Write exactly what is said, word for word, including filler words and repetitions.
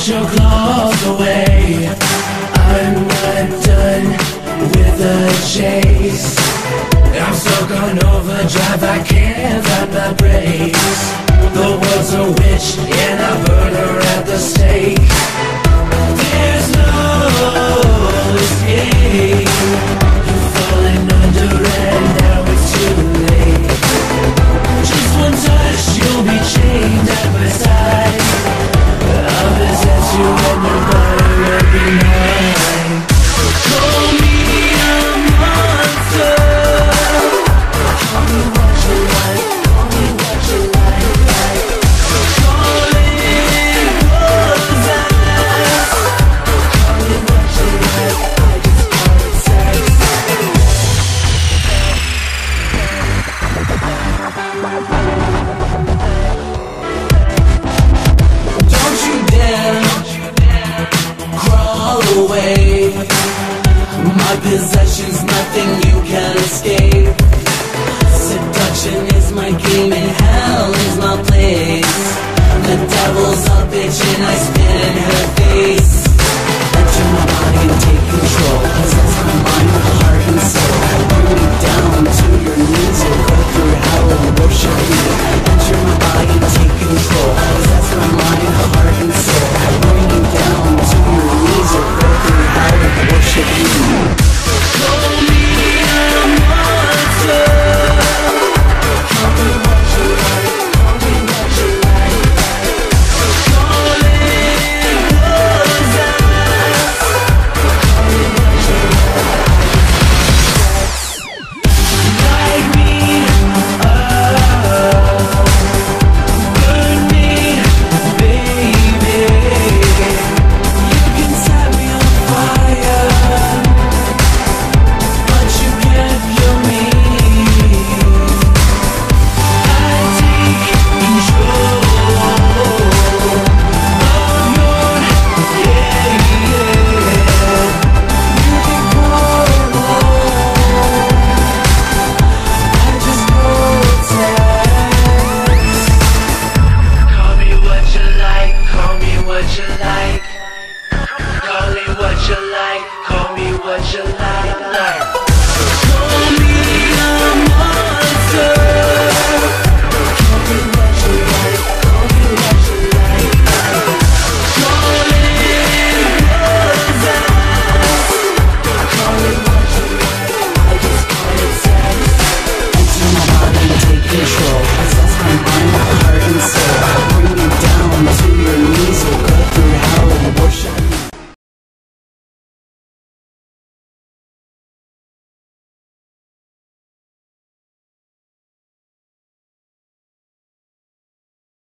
your claws away. I'm not done with the chase. I'm stuck on overdrive, I can't find my brakes. The world's a witch and I burn her at the stake. There's no escape. You're falling under and now it's too late. Just one touch, you'll be chained at my side. I'll possess you and your body will be mine. Call me a monster. Call me what you like, call me what you like, like. Call it possess. Call me what you like, I just call it sex. Don't you dare crawl away. My possession's nothing you can escape. Seduction is my game and hell is my place. The devil's a bitch and I spit in her face. Enter my body and take control. Possess my mind, heart and soul. Bring me down to your knees and go through hell and worship me.